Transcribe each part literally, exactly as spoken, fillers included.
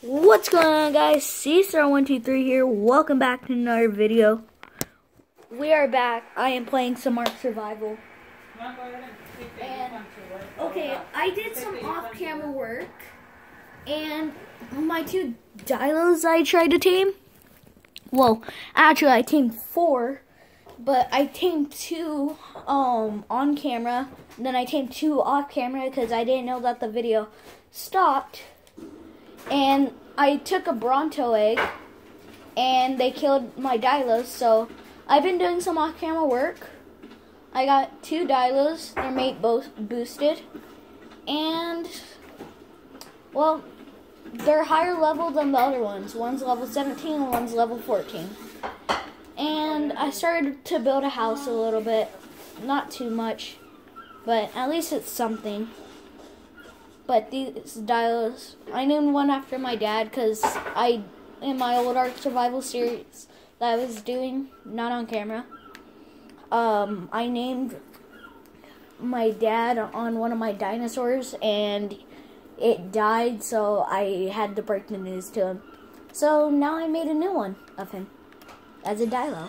What's going on, guys? C Star one two three here. Welcome back to another video. We are back. I am playing some Ark Survival. And, okay, I did some off-camera work. And my two dinos I tried to tame. Well, actually I tamed four. But I tamed two um, on camera. Then I tamed two off camera because I didn't know that the video stopped. And I took a Bronto egg, and they killed my Dilos, so I've been doing some off-camera work. I got two Dilos, their mate both boosted, and, well, they're higher level than the other ones. One's level seventeen and one's level fourteen. And I started to build a house a little bit, not too much, but at least it's something. But these Dilos, I named one after my dad because I, in my old Ark Survival series that I was doing, not on camera, um, I named my dad on one of my dinosaurs and it died, so I had to break the news to him. So now I made a new one of him as a Dilo.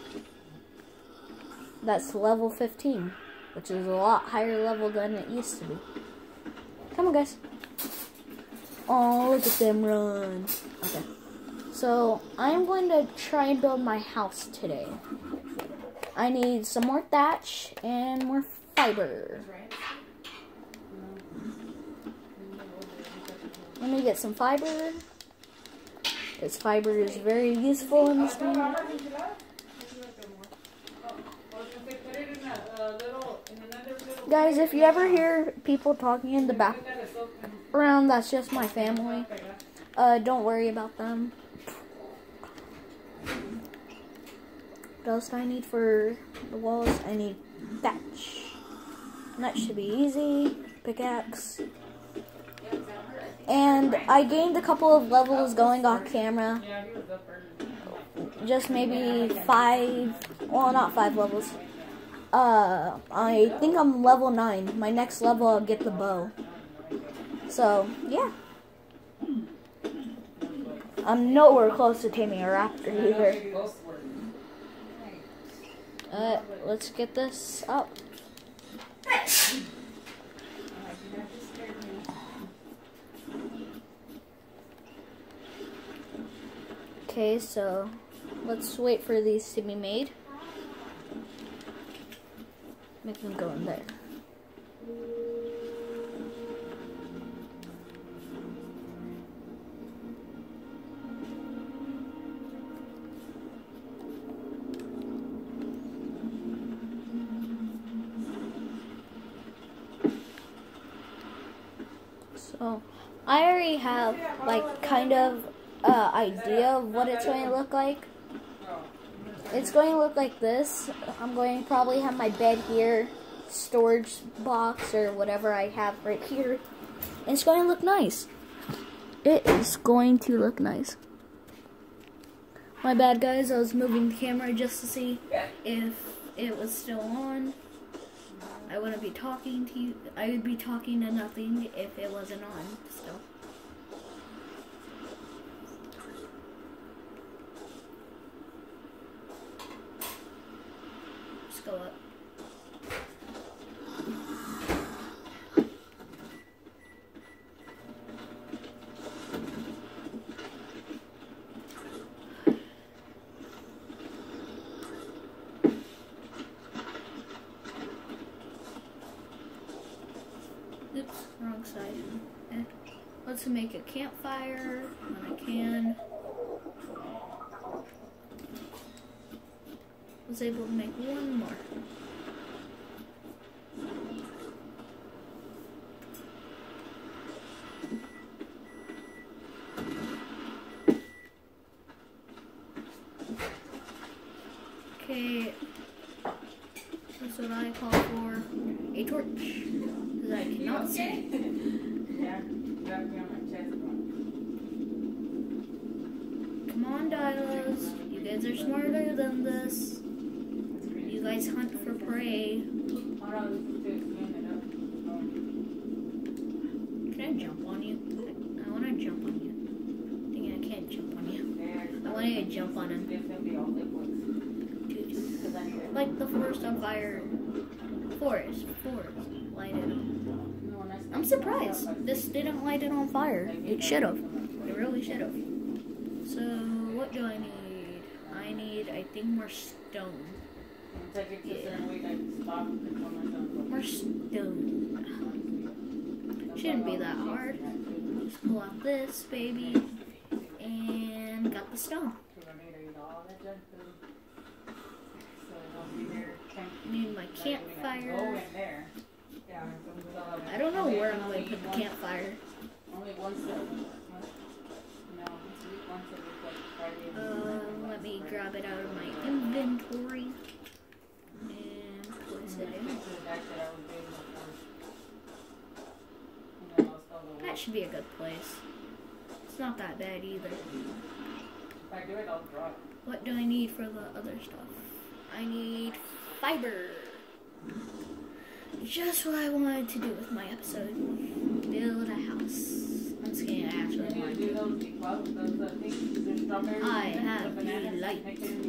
That's level fifteen, which is a lot higher level than it used to be. Come on, guys. Oh, look at them run. Okay. So, I'm going to try and build my house today. I need some more thatch and more fiber. Let me get some fiber. This fiber is very useful in this game. Guys, if you ever hear people talking in the background, that's just my family. Uh, don't worry about them. What else do I need for the walls? I need thatch. And that should be easy. Pickaxe. And I gained a couple of levels going off camera. Just maybe five, well, not five levels. Uh, I think I'm level nine. My next level, I'll get the bow. So, yeah. I'm nowhere close to taming a raptor either. Uh, let's get this up. Okay, so let's wait for these to be made. Make them go in there. So, I already have, like, kind of uh, idea of what it's going to look like. It's going to look like this. I'm going to probably have my bed here, storage box, or whatever I have right here. And it's going to look nice. It is going to look nice. My bad, guys. I was moving the camera just to see if it was still on. I wouldn't be talking to you. I would be talking to nothing if it wasn't on still. Go up. Oops, wrong side. Eh. Let's make a campfire when I can. Was able to make one more. Okay, that's what I call for a torch, because I cannot see. Come on, Dilos, you guys are smarter than this. You guys hunt for prey. Can I jump on you? I want to jump on you. want to jump on him. Like the forest on fire. Forest, forest, light it on. I'm surprised this didn't light it on fire. It should have. It really should have. So, what do I need? I need, I think, more stone. Yeah. More stone. Shouldn't be that hard. Just pull out this baby and got the stone. Need my campfire. I don't know where I'm going to put the campfire. Um, let me grab it out of my inventory and place it in. That should be a good place. It's not that bad either. What do I need for the other stuff? I need fiber. Just what I wanted to do with my episode. Build a house. I'm just kidding, I actually want to. I have a light.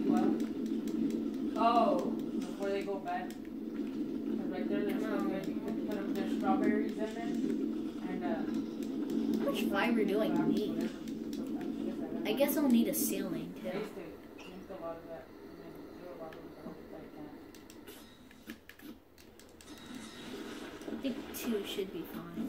Oh, before they go bad. Because right there, there's put there's strawberries in there. And, uh, how much fiber do I need? I guess I'll need a ceiling too. I think two should be fine.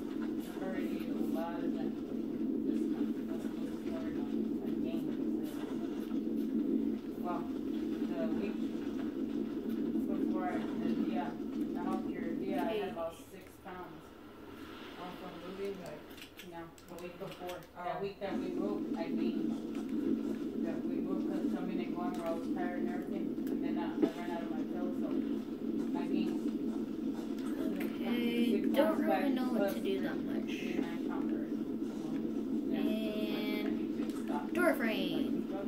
Well, the week before, yeah, the house here, yeah, I had about six pounds. All from moving, like, no, the week before. That week that we moved, I gained. That we moved because something ain't going where I was tired and everything. And then uh, I ran out of my pills, so I gained. Okay, don't really know what to do that much. And door frame.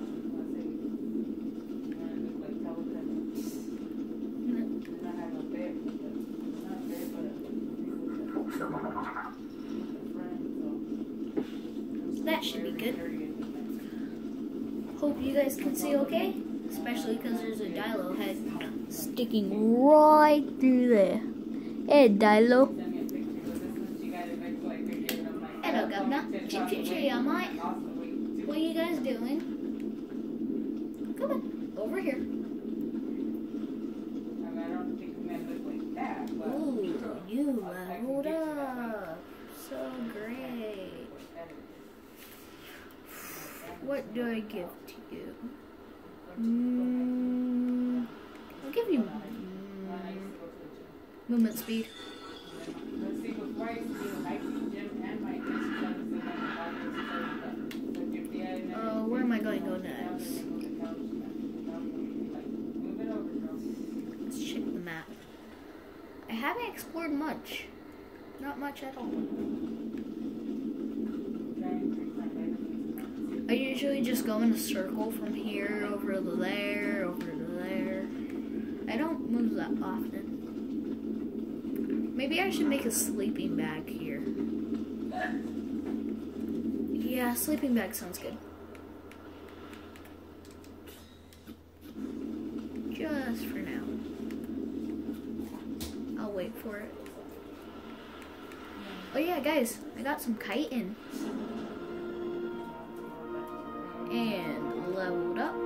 That should be good. Hope you guys can see okay, especially because there's a Dilo head sticking right through there. Hey, Dilo. Hello, Governor. Chip, chip, chip, am I? What are you guys doing? Come on, over here. Ooh, you leveled up. So great. What do I give to you? Mm, I'll give you mm, movement speed. Uh, where am I going to go next? Let's check the map. I haven't explored much. Not much at all. I usually just go in a circle from here over to there, over to there. I don't move that often. Maybe I should make a sleeping bag here. Yeah, sleeping bag sounds good. Just for now. I'll wait for it. Oh yeah, guys, I got some chitin. And leveled up.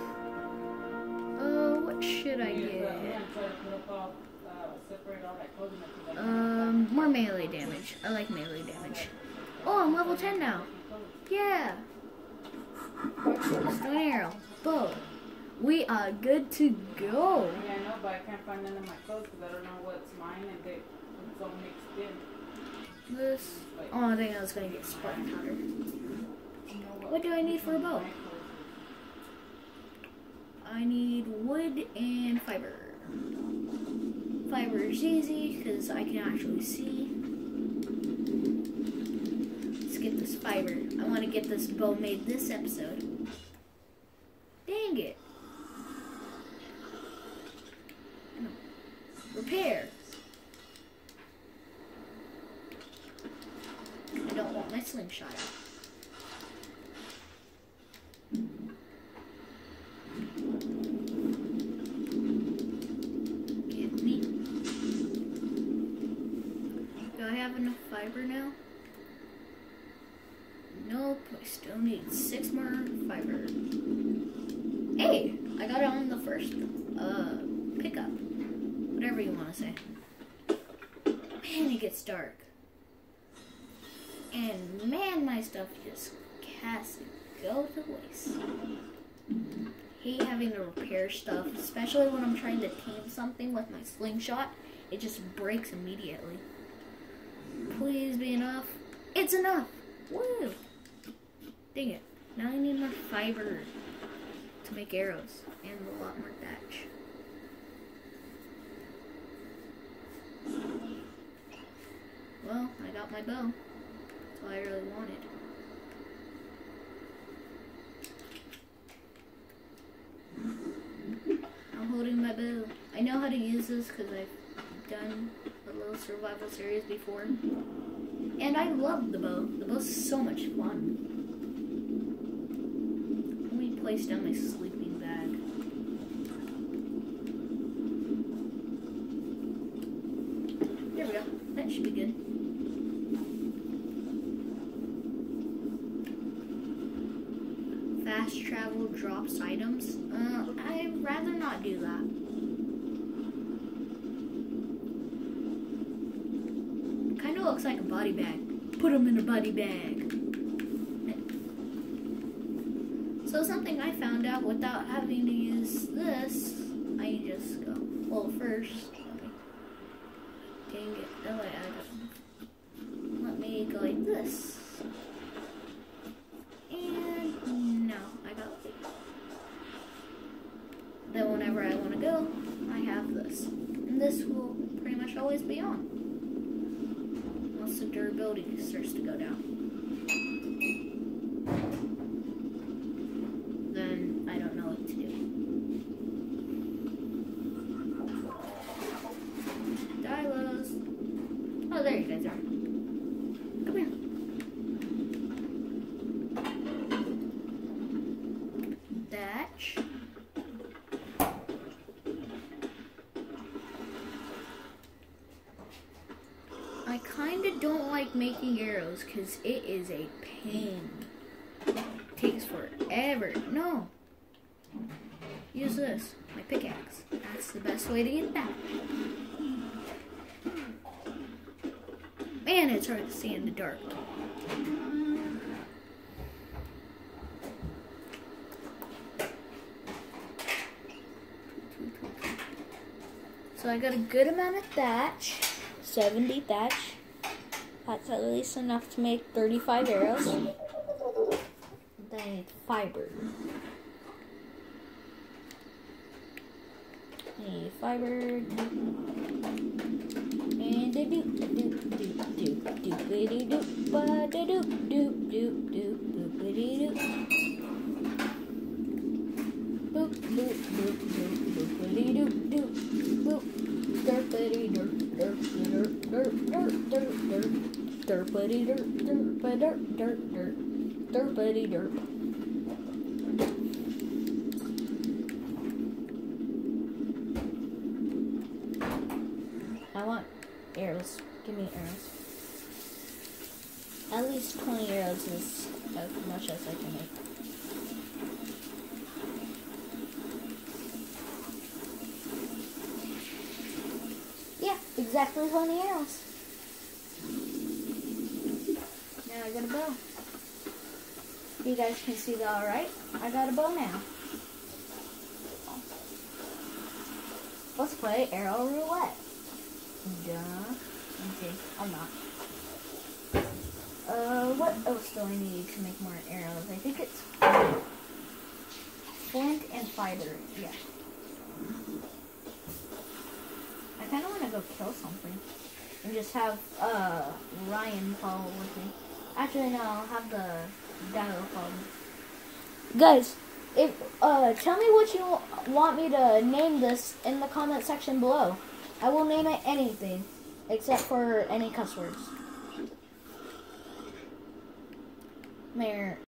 Uh, what should I get? Um, more melee damage. I like melee damage. Oh, I'm level ten now. Yeah. Stone arrow. Bow. We are good to go. Yeah, I know, but I can't find none of my clothes because I don't know what's mine and they, it's all mixed in. This. Oh, I think I was going to get Spartan Hunter. What do I need for a bow? I need wood and fiber. Fiber is easy because I can actually see. Let's get this fiber. I want to get this bow made this episode. Dang it. Repair. I don't want my slingshot out. fiber now. Nope, I still need six more fiber. Hey, I got it on the first uh, pickup. Whatever you want to say. Man, it gets dark. And man, my stuff just has to go to waste. Hate having to repair stuff, especially when I'm trying to tame something with my slingshot. It just breaks immediately. Please be enough. It's enough. Woo! Dang it. Now I need more fiber to make arrows and a lot more thatch. Well, I got my bow. That's all I really wanted. I'm holding my bow. I know how to use this because I've done a little survival series before. And I love the bow. The bow's so much fun. Let me place down my sleeping bag. There we go. That should be good. Fast travel drops items. Uh, I'd rather not do that. Kind of looks like a body bag. Put them in a body bag. So something I found out without having to use this, I just go. Well, first, let me, dang it. Oh wait, I got. Let me go like this. Then whenever I want to go, I have this. And this will pretty much always be on. Once the durability starts to go down. Then I don't know what to do. Dilos. Oh, there you guys are. Come here. Thatch. I kinda don't like making arrows because it is a pain. It takes forever. No. Use this, my pickaxe. That's the best way to get that. Man, it's hard to see in the dark. So I got a good amount of thatch. seventy thatch. That's at least enough to make thirty-five arrows. Then I need fiber. I need fiber. And do do do do do do do do ba do do do do do do do. Boop boop boop boop boop do do boop. Derpity derp derp derp derp derp derp derpity derp derp derp derp derp derpity derp. I want arrows. Give me arrows. At least twenty arrows is as much as I can make. Exactly twenty arrows. Now I got a bow. You guys can see that alright? I got a bow now. Let's play arrow roulette. Duh. Okay, I'm not. Uh, what else do I need to make more arrows? I think it's flint and fiber. Yeah. I kind of want to go kill something and just have uh, Ryan follow with me. Actually, no, I'll have the Dino follow me. Guys, if uh, tell me what you want me to name this in the comment section below. I will name it anything except for any cuss words. Mayor.